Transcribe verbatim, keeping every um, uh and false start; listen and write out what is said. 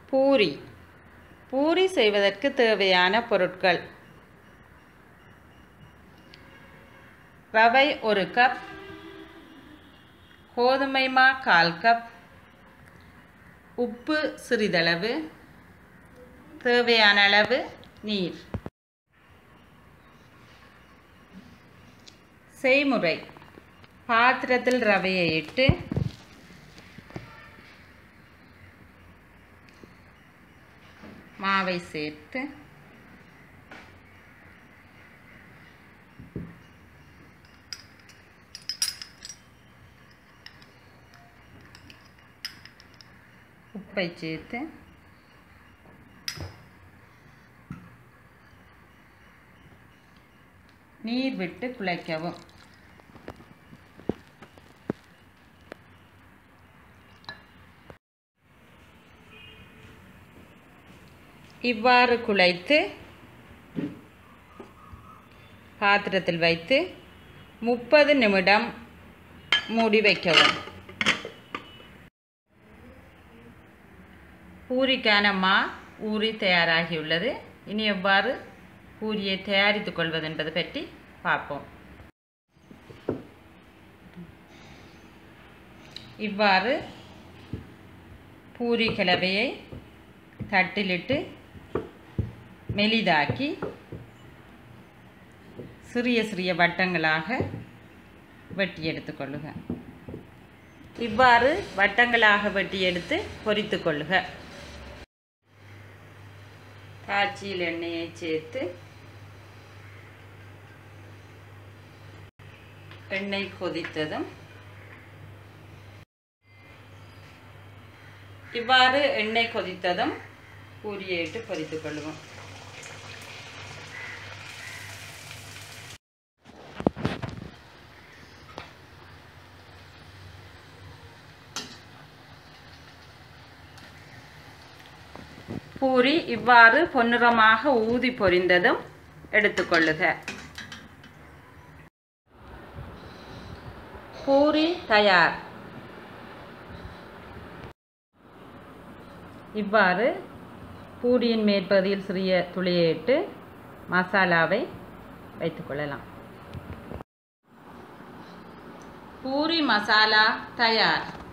பூரி பூரி செய்வதற்கு தேவையான பொருட்கள்: ரவை ஒரு கப், கோதுமை மா கால் கப், உப்பு சிறிதளவு, தேவையான அளவு நீர். செய்முறை: பாத்திரத்தில் ரவையை இட்டு மாவை சேர்த்து உப்பை சேர்த்து நீர் விட்டு குழைக்கவும். இவ்வாறு குழைத்து பாத்திரத்தில் வைத்து முப்பது நிமிடம் மூடி வைக்கவும். பூரிக்கான மா ஊறி தயாராகியுள்ளது. இனி எவ்வாறு பூரியை தயாரித்துக் கொள்வது என்பது பற்றி பார்ப்போம். இவ்வாறு பூரி கலவையை தட்டிலிட்டு மெலிதாக்கி சிறிய சிறிய வட்டங்களாக வெட்டி எடுத்துக்கொள்ளுக. இவ்வாறு வட்டங்களாக வெட்டி எடுத்து பொரித்து கொள்ளுக. காய்ச்சியில் எண்ணெயை சேர்த்து எண்ணெய் கொதித்ததும் இவ்வாறு எண்ணெய் கொதித்ததும் பூரியை இட்டு பொரித்து கொள்ளுவோம். பூரி இவ்வாறு பொன்னிறமாக ஊதி பொரிந்ததும் எடுத்துக்கொள்ளுக. பூரி தயார். இவ்வாறு பூரியின் மேற்பகுதியில் சிறிய துளியை இட்டு மசாலாவை வைத்துக்கொள்ளலாம். பூரி மசாலா தயார்.